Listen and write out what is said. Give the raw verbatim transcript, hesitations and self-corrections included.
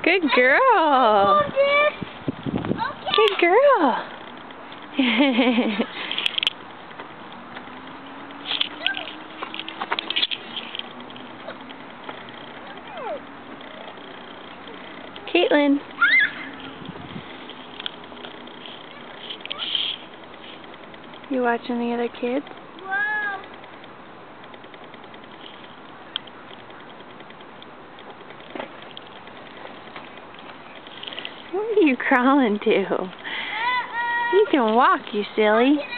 Good girl. Good girl. Caitlin. You watching the other kids? Whoa. Where are you crawling to? You can walk, you silly.